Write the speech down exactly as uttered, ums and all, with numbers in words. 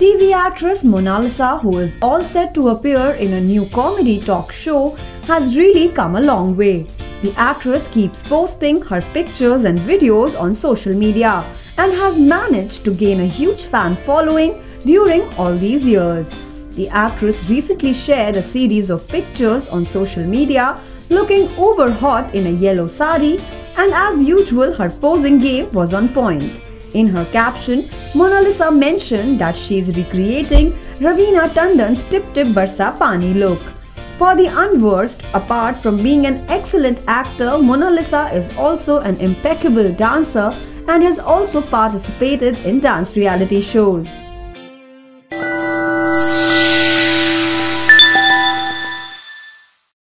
T V actress Monalisa, who is all set to appear in a new comedy talk show, has really come a long way. The actress keeps posting her pictures and videos on social media and has managed to gain a huge fan following during all these years. The actress recently shared a series of pictures on social media looking uber hot in a yellow sari, and as usual her posing game was on point. In her caption, Monalisa mentioned that she is recreating Raveena Tandon's Tip Tip Barsa Pani look. For the unversed, apart from being an excellent actor, Monalisa is also an impeccable dancer and has also participated in dance reality shows.